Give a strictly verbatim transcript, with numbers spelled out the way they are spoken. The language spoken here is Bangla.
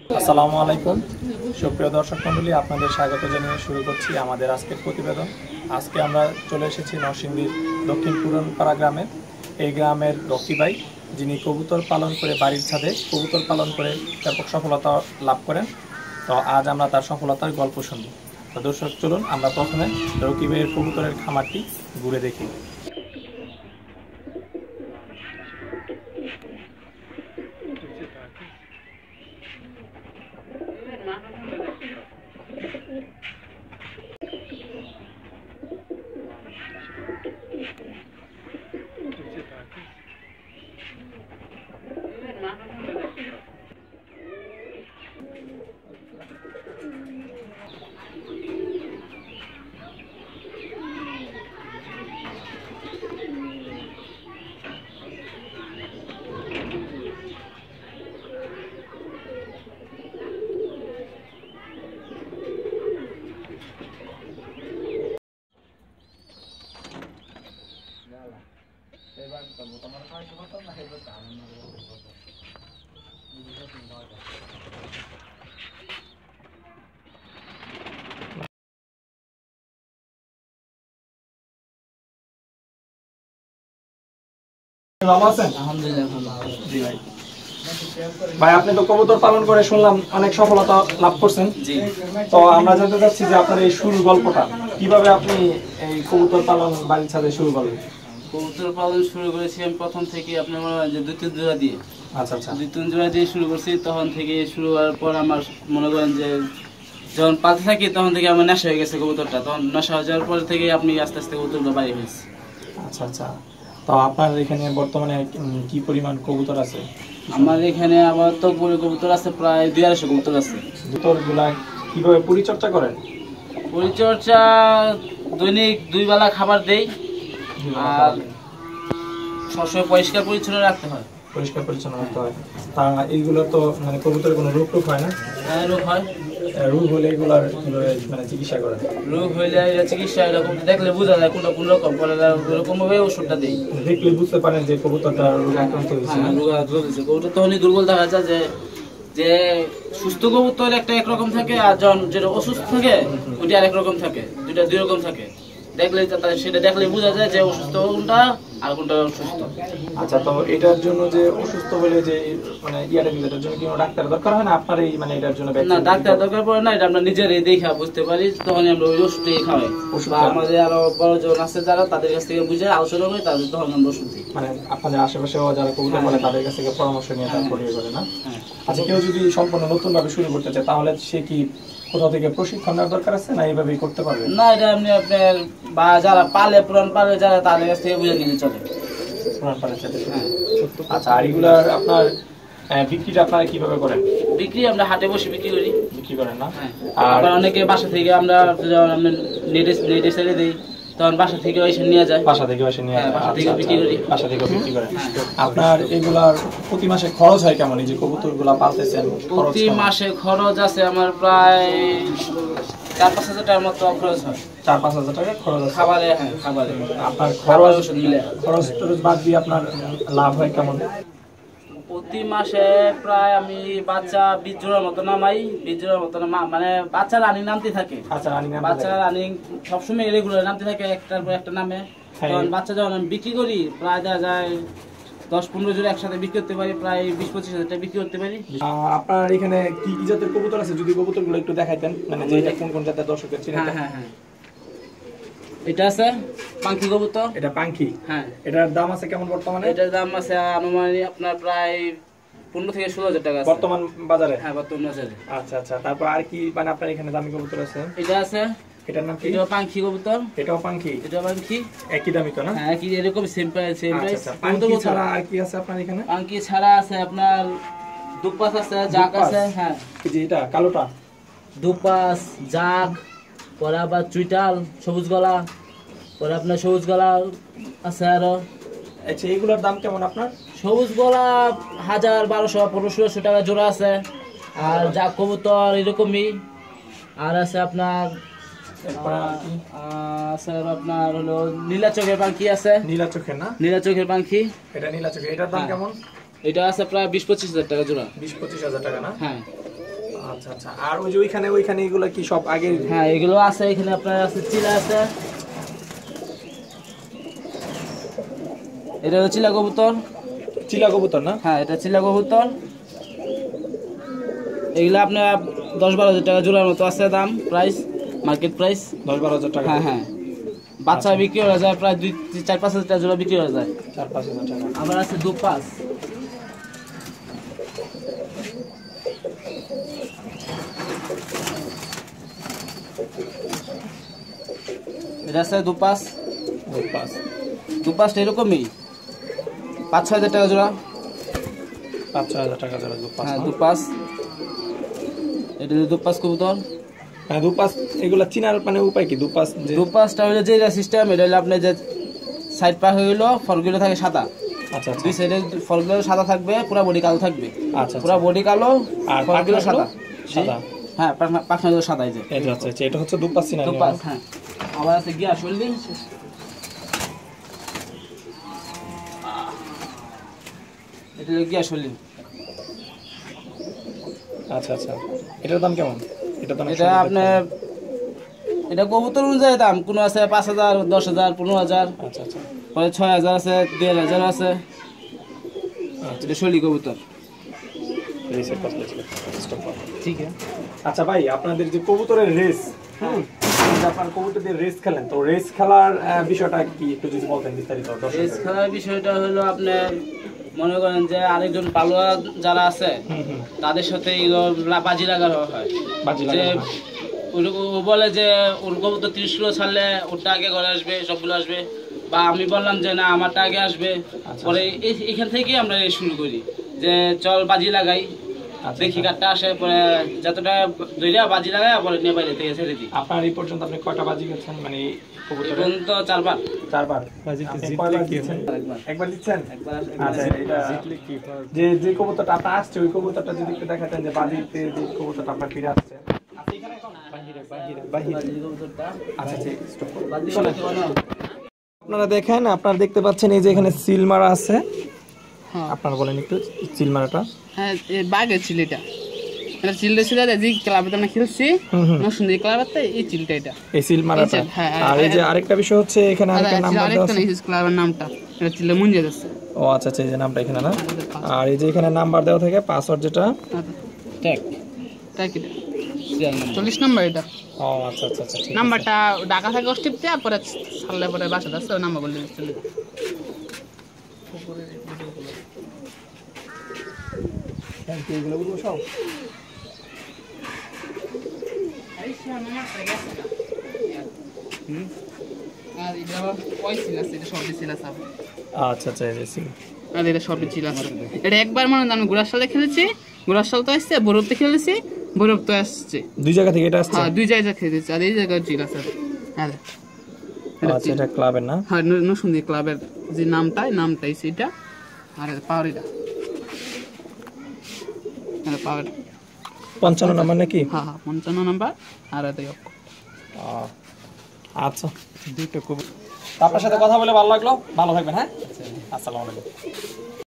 আসসালামু আলাইকুম সুপ্রিয় দর্শক মণ্ডলী, আপনাদের স্বাগত জানিয়ে শুরু করছি আমাদের আজকের প্রতিবেদন। আজকে আমরা চলে এসেছি নরসিংদীর দক্ষিণ পুরনপাড়া গ্রামে। এই গ্রামের রকি ভাই, যিনি কবুতর পালন করে বাড়ির ছাদে কবুতর পালন করে ব্যাপক সফলতা লাভ করেন। তো আজ আমরা তার সফলতার গল্প শুনব। তো দর্শক চলুন আমরা প্রথমে রকি ভাইয়ের কবুতরের খামারটি ঘুরে দেখি। ভালো আছেন? আলহামদুলিল্লাহ ভালো। জি ভাই। ভাই আপনি তো কবুতর পালন করে শুনলাম অনেক সফলতা লাভ করছেন। জি। তো আমরা জানতে চাচ্ছি যে আপনার এই শুরুর গল্পটা কিভাবে আপনি এই কবুতর পালন বাড়ির ছাদে শুরু করলেন? কবুতর পালন শুরু করেছি আমি প্রথম থেকে আপনার মনে হয় যে দুই তিন জোড়া দিয়ে আচ্ছা আচ্ছা দুই তিন জোড়া দিয়ে শুরু করছি। তখন থেকে শুরু হওয়ার পর আমার মনে করেন যে যখন পালতে থাকি তখন থেকে আমার নেশা হয়ে গেছে কবুতরটা। তখন নেশা হয়ে যাওয়ার পর থেকে আপনি আস্তে আস্তে কবুতরটা বাড়ি হয়েছে। আচ্ছা আচ্ছা তো আপনার এখানে বর্তমানে কি পরিমাণ কবুতর আছে? আমার এখানে আবার তো কবুতর আছে প্রায় দুই আড়াইশো কবুতর আছে। কবুতরগুলা কিভাবে পরিচর্যা করেন? পরিচর্যা দৈনিক দুই বেলা খাবার দেই আর সবসময় পরিষ্কার পরিচ্ছন্ন রাখতে হয়। পরিষ্কার পরিচ্ছন্ন রাখতে হয়। তা এইগুলো তো মানে কবুতরের কোনো রোগ টোগ হয় না? হ্যাঁ, রোগ হয়। রোগ হলে এগুলার কিভাবে মানে চিকিৎসা করেন? রোগ হইলে এটা চিকিৎসা এরকম দেখলে বোঝা যায় কোনটা কোন রকম পরে এরকম ভাবে ওষুধটা দেই। দেখলে বুঝতে পারেন যে কবুতরটা রোগে আক্রান্ত হয়েছে। হ্যাঁ, রোগ আক্রান্ত হয়েছে। কবুতর তখনই দুর্বল দেখা যায় যে যে সুস্থ কবুতর একটা একরকম থাকে আর যখন যেটা অসুস্থ থাকে ওইটা আরেক রকম থাকে, দুইটা দুই রকম থাকে। দেখলে সেটা দেখলে বোঝা যায় যে অসুস্থ কোনটা আর কোনটা সুস্থ। আচ্ছা, তো এটার জন্য যে অসুস্থ হলে যে মানে ইয়াটা দিলে এটার জন্য কি কোনো ডাক্তার দরকার হয় না আপনার এই মানে এটার জন্য? না, ডাক্তার দরকার পড়ে না, এটা আমরা নিজেরাই দেখা বুঝতে পারি। তখন আমরা ওই ওষুধটাই খাওয়াই। বা আমাদের আরো বড় জন আছে যারা, তাদের কাছ থেকে বুঝে আলোচনা করি, তাদের তখন আমরা ওষুধ দিই। মানে আপনাদের আশেপাশেও যারা কবুতর বলে তাদের কাছ থেকে পরামর্শ নিয়ে তারপরে ইয়ে করে না? আচ্ছা, কেউ যদি সম্পূর্ণ নতুন ভাবে শুরু করতে চায় তাহলে সে কি কোথাও থেকে প্রশিক্ষণ নেওয়ার দরকার আছে না এইভাবেই করতে পারবে? না, এটা আপনি আপনার বা যারা পালে পুরান পালে যারা তাদের কাছ থেকে বুঝে নিলে চলে। পুরান পালে চলে। আচ্ছা, আর এগুলার আপনার বিক্রিটা আপনারা কিভাবে করেন? বিক্রি আমরা হাটে বসে বিক্রি করি। বিক্রি করেন না? আর অনেকে বাসা থেকে আমরা যখন আমরা নেটে নেটে ছেড়ে দিই তখন বাসা থেকে এসে নিয়ে যায়। বাসা থেকে এসে নিয়ে যায়, বাসা থেকে বিক্রি করি। বাসা থেকে বিক্রি করেন। আপনার এগুলার প্রতি মাসে খরচ হয় কেমন? এই যে কবুতরগুলা পালতেছেন, প্রতি মাসে খরচ আছে আমার প্রায় চার পাঁচ হাজার টাকার মতো খরচ হয়। চার পাঁচ হাজার টাকা খরচ আছে খাবারে? হ্যাঁ, খাবারে। আপনার খরচ ওষুধ মিলে খরচ টরচ বাদ দিয়ে আপনার লাভ হয় কেমন? প্রতি মাসে প্রায় আমি বাচ্চা বিশ জোড়ার মতো নামাই। বিশ জোড়ার মতো মানে বাচ্চা রানিং নামতে থাকে। আচ্ছা, রানিং বাচ্চা রানিং সবসময় রেগুলার নামতে থাকে, একটার পর একটা নামে। তখন বাচ্চা যখন আমি বিক্রি করি প্রায় দেখা যায় দশ পনেরো জোড়া একসাথে বিক্রি করতে পারি, প্রায় বিশ পঁচিশ হাজার টাকা বিক্রি করতে পারি। আপনার এখানে কি কি জাতের কবুতর আছে যদি কবুতরগুলো একটু দেখাইতেন, মানে যে এটা কোন কোন জাতের দর্শকের চিনেন? হ্যাঁ হ্যাঁ হ্যাঁ এটা আছে পাঙ্খি কবুতর। এটা পাঙ্খি? হ্যাঁ। এটার দাম আছে কেমন বর্তমানে? এটার দাম আছে আনুমানিক আপনার প্রায় পনেরো থেকে ষোলো হাজার টাকা বর্তমান বাজারে? হ্যাঁ, বর্তমান বাজারে। আচ্ছা আচ্ছা, তারপর আর কি মানে আপনার এখানে দামি কবুতর আছে? এটা আছে। এটার নাম কি? এটাও পাঙ্খি কবুতর। এটাও পাঙ্খি? এটাও পাঙ্খি। একই দামি তো না? হ্যাঁ, একই এরকম সেম প্রাইস সেম প্রাইস। পাঙ্খি ছাড়া আর কি আছে আপনার এখানে? পাঙ্খি ছাড়া আছে আপনার দুপাস আছে, জাক আছে। হ্যাঁ, এই যে এটা কালোটা? দুপাস, জাক, পরে আবার চুইটাল, সবুজ গলা, পরে আপনার সবুজ গলা আছে আরো। আচ্ছা, এগুলোর দাম কেমন আপনার? সবুজ গলা হাজার বারোশো পনেরোশো টাকা জোড়া আছে। আর জাক কবুতর এরকমই। আর আছে আপনার আছে আপনার হলো নীলা চোখের পাখি আছে। নীলা চোখের না? নীলা চোখের পাখি। এটা নীলা চোখের, এটার দাম কেমন? এটা আছে প্রায় বিশ পঁচিশ হাজার টাকা জোড়া। বিশ পঁচিশ হাজার টাকা না? হ্যাঁ। আচ্ছা আচ্ছা। আর ওই যে ওইখানে ওইখানে এগুলো কি সব আগে? হ্যাঁ এগুলো আছে, এখানে আপনার আছে চিলা আছে, এটা হচ্ছে চিলা কবুতর। চিলা কবুতর না? হ্যাঁ এটা চিলা কবুতর। এগুলো আপনার দশ বারো হাজার টাকা জোড়ার মতো আছে দাম, প্রাইস মার্কেট প্রাইস দশ বারো হাজার টাকা। হ্যাঁ হ্যাঁ বাচ্চা বিক্রি হয়ে যায় প্রায় দুই চার পাঁচ হাজার টাকা জোড়া বিক্রি হয়ে যায়। চার পাঁচ হাজার টাকা। আবার আছে দু পাঁচ, এটা আছে দু পাঁচ। দু পাঁচ দু পাঁচটা এরকমই পাঁচ ছয় হাজার টাকা জোড়া। পাঁচ ছয় হাজার টাকা জোড়া দু পাঁচ। হ্যাঁ দু পাঁচ, এটা দু পাঁচ কবুতর। হ্যাঁ দু পাঁচ এগুলা চিনার মানে উপায় কি? দু পাঁচ যে দু পাঁচটা হলো যে সিস্টেম, এটা হলো আপনার যে সাইড পা হয়ে গেলো ফলগুলো থাকে সাদা। আচ্ছা আচ্ছা দুই সাইডে ফলগুলো সাদা থাকবে, পুরো বডি কালো থাকবে। আচ্ছা পুরো বডি কালো আর ফলগুলো সাদা। সাদা। হ্যাঁ পাখনাগুলো সাদা। এই যে এটা আচ্ছা আচ্ছা, এটা হচ্ছে দু পাঁচ চিনা। দু পাঁচ। হ্যাঁ আবার আছে গিয়া শোল্ডিং, এটা হলো গিয়া শোল্ডিং। আচ্ছা আচ্ছা, এটার দাম কেমন? এটা দাম এটা আপনার এটা কবুতর অনুযায়ী দাম, কোনো আছে পাঁচ হাজার, দশ হাজার, পনেরো হাজার, আচ্ছা আচ্ছা পরে ছয় হাজার আছে, দেড় হাজার আছে। এটা শৈলী কবুতর। রেসের কথা ছিল স্টপ কর। ঠিক আছে। আচ্ছা ভাই, আপনাদের যে কবুতরের রেস, হুম, আপনার কবুতরদের রেস খেলেন, তো রেস খেলার আহ, বিষয়টা কি একটু যদি বলতেন বিস্তারিত? রেস খেলার বিষয়টা হলো আপনার মনে করেন যে আরেকজন পালোয়া যারা আছে হুম হুম তাদের সাথে এগুলো লা- বাজি লাগানো হয়। বাজি যে লাগানো হয়। ওর- ও বলে যে ওর কবুতর তিরিশ কিলো ছাড়লে ওরটা আগে ঘরে আসবে, সবগুলো আসবে, বা আমি বললাম যে না আমারটা আগে আসবে। আচ্ছা। পরে এই- এখান থেকেই আমরা রেস শুরু করি, যে চল বাজি লাগাই, আচ্ছা, দেখি আচ্ছা। কারটা আসে, পরে যতটা দইরা বাজি লাগাই পরে নিয়ে বাইরে থেকে ছেড়ে দিই। আপনার এই পর্যন্ত আপনি কয়টা বাজি গেছেন মানে কবুতরের? এখন তো চারবার। চারবার। আপনি কয়বার দিচ্ছেন? একবার। একবার দিচ্ছেন? একবার আচ্ছা, এটা যে যে কবুতরটা আপনার আসছে ওই কবুতরটা যদি একটু দেখাতেন, যে বাজিতে যে কবুতরটা আপনার ফিরে আসছে। বাজি কবুতরটা আচ্ছা আচ্ছা, স্টপ করুন। বাজি কবুতর না। আপনারা দেখেন, আপনারা দেখতে পাচ্ছেন এই যে এখানে সিল মারা আছে। হ্যাঁ আপনারা বলেন একটু সিল মারাটা। হ্যাঁ এই বাঘের চিল এটা, এটা চিলটা ছিল যে ক্লাবে আমরা খেলছি হুম হুম। নসুন্দরী ক্লাবের, এই চিলটা এটা। এই সিল মারাটা। এই যে, হ্যাঁ, আর এই যে আরেকটা বিষয় হচ্ছে এখানে আর আরেকটা নাম্বার দেওয়া আরেকটা আছে। নেই ক্লাবের নামটা, এটা চিলটা মুঞ্জে যাচ্ছে। ও আচ্ছা আচ্ছা, এই যে নামটা এখানে না। আর এই যে এখানে নাম্বার দেওয়া থাকে, পাসওয়ার্ড যেটা। ট্যাগ তাই কি চল্লিশ নম্বর এটা ও আচ্ছা আচ্ছা আচ্ছা, ঠিক আছে। নাম্বারটা ঢাকা থেকে অস্টিপতে, পরে ছাড়লে পরে বাসা যাচ্ছে, ওই নাম্বার বললে চলে যাবে। থ্যাংক ইউ, এগুলো বলবো সব। আর এটা ওই চিল আছে, এটা সবই চিল আছে। আচ্ছা আচ্ছা, এই যে সিল। আর এটা সবই চিল আছে। এটা একবার মনে হয় আমি ঘোড়ার সালে খেলেছি, ঘোড়ার সাল তো আসছে, বরফতে খেলেছি, বরফ তো আসছে। দুই জায়গা থেকে এটা আসছে। হ্যাঁ দুই জায়গায় খেলেছি, আর এই জায়গায় চিল আছে। হ্যাঁ আচ্ছা, এটা ক্লাবের না? হ্যাঁ নসুন্দরী ক্লাবের যে নামটা, নামটাই সেটা। আর পাওয়ার এটা পাওয়ার পঞ্চান্ন নাম্বার নাকি? হ্যাঁ হ্যাঁ পঞ্চান্ন নাম্বার। আর এটাই অক্ষ। আহ, আচ্ছা, দুইটা খুব। আপনার সাথে কথা বলে ভালো লাগলো, ভালো থাকবেন। হ্যাঁ, আসসালামু আলাইকুম।